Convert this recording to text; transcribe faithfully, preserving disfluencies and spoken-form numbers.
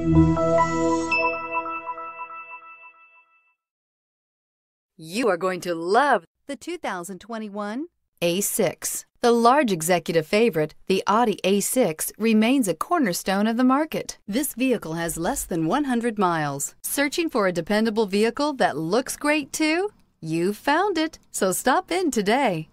You are going to love the two thousand twenty-one A six. The large executive favorite, the Audi A six, remains a cornerstone of the market. This vehicle has less than one hundred miles. Searching for a dependable vehicle that looks great too? You've found it, so stop in today.